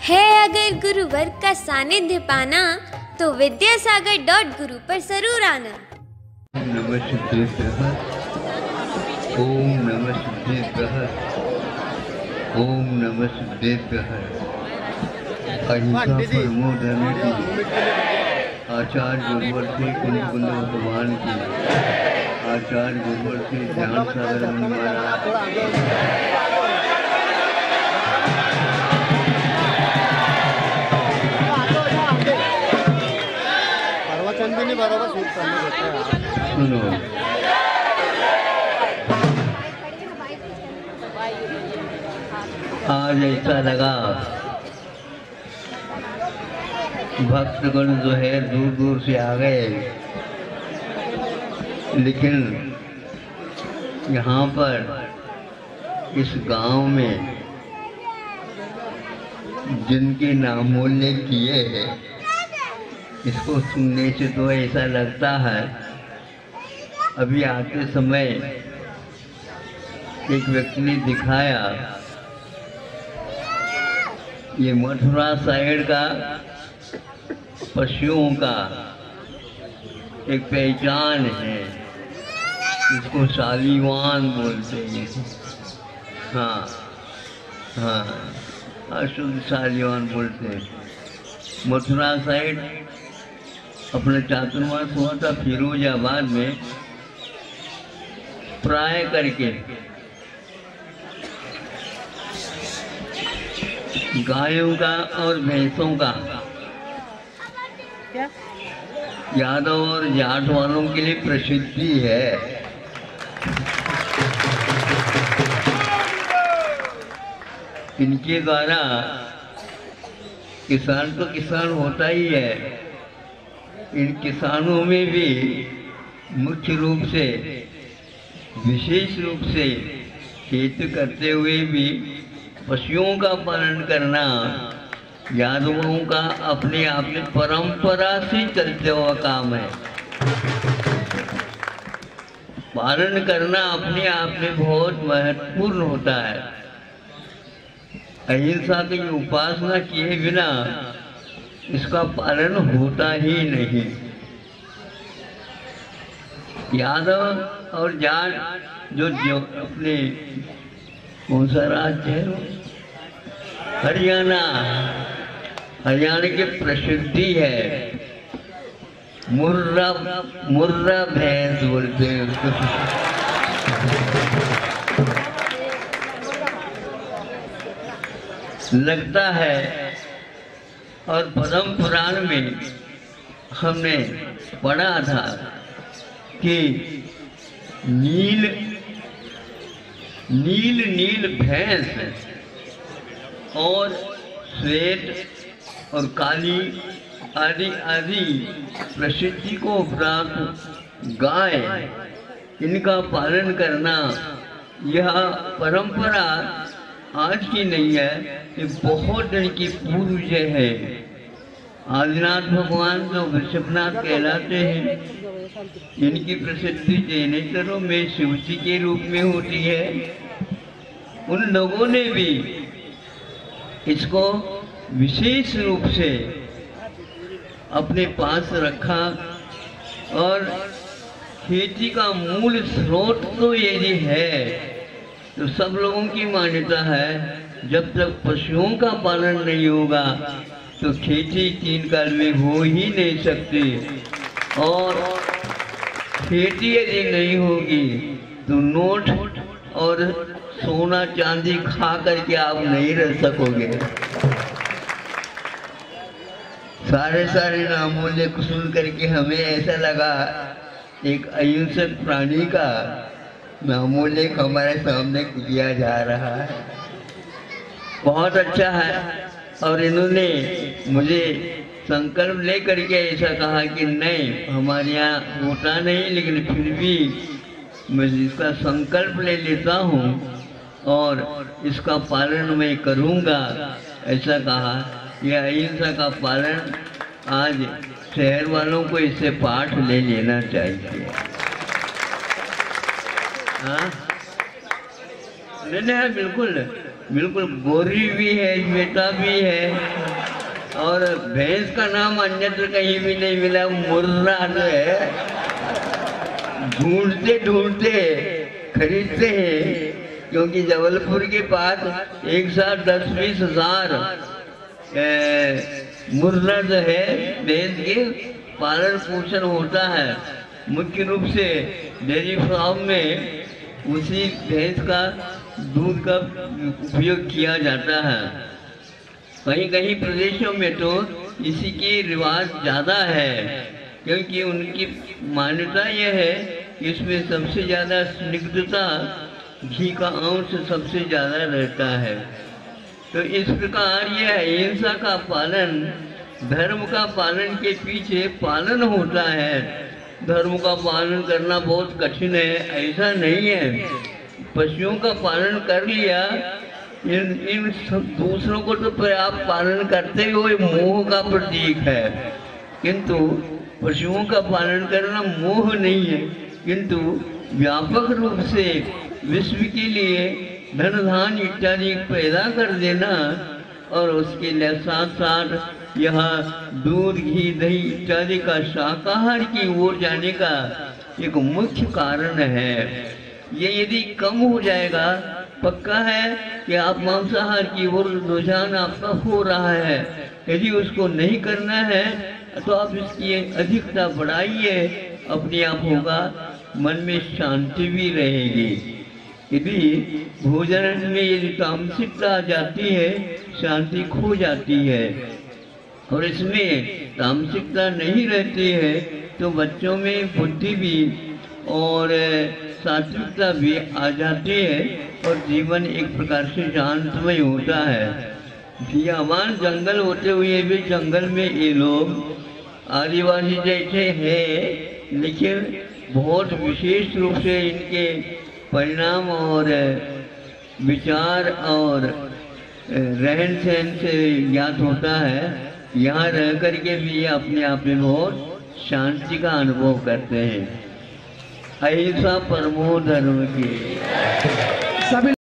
है अगर गुरुवर का सानिध्य पाना तो विद्यासागर.गुरु पर जरूर आना। नमः सिद्धेश्वर, ओम नमः सिद्धेश्वर, ओम नमः सिद्धेश्वर। अहिंसा परमो धर्म की आचार्य गुरुवर से कुंज कुंज भगवान की आचार्य गुरुवर से ध्यान सागर मुनि महाराज। सुनो, आज ऐसा लगा भक्तगण जो है दूर दूर से आ गए, लेकिन यहाँ पर इस गांव में जिनके नामोल्ले किए हैं, इसको सुनने से तो ऐसा लगता है। अभी आते समय एक व्यक्ति ने दिखाया, ये मथुरा साइड का पशुओं का एक पहचान है, इसको शालीवान बोलते हैं। हाँ हाँ, अशुद्ध शालीवान बोलते हैं। मथुरा साइड अपना चातुर्मास हुआ था फिरोजाबाद में, प्राय करके गायों का और भैंसों का यादव और जाट वालों के लिए प्रसिद्धि है। इनके द्वारा किसान तो किसान होता ही है। इन किसानों में भी मुख्य रूप से, विशेष रूप से खेती करते हुए भी पशुओं का पालन करना यादवों का अपने आप में परंपरा से चलते हुआ काम है। पालन करना अपने आप में बहुत महत्वपूर्ण होता है। अहिंसा की उपासना किए बिना इसका पालन होता ही नहीं। यादव और जाट जो अपने कौन सा राज्य है, हरियाणा की प्रसिद्धि है। मुर्रा भैंस बोलते हैं उसको। लगता है, और पद्म पुराण में हमने पढ़ा था कि नील भैंस और श्वेत और काली आदि प्रसिद्धि को प्राप्त गाय, इनका पालन करना, यह परंपरा आज की नहीं है, ये बहुत दिन की पूर्व है। आदिनाथ भगवान जो वृषभनाथ कहलाते हैं, इनकी प्रसिद्धि जैनेतरों में शिवजी के रूप में होती है। उन लोगों ने भी इसको विशेष रूप से अपने पास रखा, और खेती का मूल स्रोत तो यदि है तो सब लोगों की मान्यता है, जब तक पशुओं का पालन नहीं होगा तो खेती 3 काल में हो ही नहीं सकती, और खेती यदि नहीं होगी तो नोट और सोना चांदी खा करके आप नहीं रह सकोगे। सारे नामोल्ले को सुन करके हमें ऐसा लगा एक अहिंसक प्राणी का नामोल्ले हमारे सामने किया जा रहा है। बहुत अच्छा है। और इन्होंने मुझे संकल्प ले करके ऐसा कहा कि नहीं, हमारे यहाँ होता नहीं, लेकिन फिर भी मैं इसका संकल्प ले लेता हूँ और इसका पालन मैं करूँगा, ऐसा कहा। यह अहिंसा का पालन आज शहर वालों को इससे पाठ ले लेना चाहिए। हाँ, नहीं बिल्कुल। बिल्कुल गोरी भी है, श्वेता भी है, और भैंस का नाम अन्यत्र कहीं भी नहीं मिला। मुर्रा जो है ढूंढते ढूंढते खरीदते हैं, क्योंकि जबलपुर के पास एक साथ 10-20 हजार मुर्रा जो है भैंस के पालन पोषण होता है। मुख्य रूप से डेयरी फार्म में उसी भैंस का दूध का उपयोग किया जाता है। कहीं कहीं प्रदेशों में तो इसी की रिवाज ज़्यादा है, क्योंकि उनकी मान्यता यह है कि इसमें सबसे ज़्यादा स्निग्धता, घी का अंश सबसे ज़्यादा रहता है। तो इस प्रकार यह अहिंसा का पालन, धर्म का पालन के पीछे पालन होता है। धर्म का पालन करना बहुत कठिन है, ऐसा नहीं है। पशुओं का पालन कर लिया, इन सब दूसरों को तो पर्याप्त पालन करते हुए मोह का प्रतीक है, किंतु पशुओं का पालन करना मोह नहीं है, किंतु व्यापक रूप से विश्व के लिए धन धान इत्यादि पैदा कर देना और उसके लिए साथ साथ यहाँ दूध घी दही इत्यादि का शाकाहार की ओर जाने का एक मुख्य कारण है। ये यदि कम हो जाएगा, पक्का है कि आप मांसाहार की ओर रुझान आपका हो रहा है। यदि उसको नहीं करना है तो आप इसकी अधिकता बढ़ाइए, अपने आप होगा, मन में शांति भी रहेगी। यदि भोजन में यदि तामसिकता आ जाती है, शांति खो जाती है, और इसमें तामसिकता नहीं रहती है तो बच्चों में बुद्धि भी और सात्विकता भी आ जाती है और जीवन एक प्रकार से शांतमय होता है। बियाबान जंगल होते हुए भी जंगल में ये लोग आदिवासी जैसे हैं, लेकिन बहुत विशेष रूप से इनके परिणाम और विचार और रहन सहन से ज्ञात होता है। यहाँ रह करके भी अपने आप में बहुत शांति का अनुभव करते हैं। अहिंसा परमो धर्म की।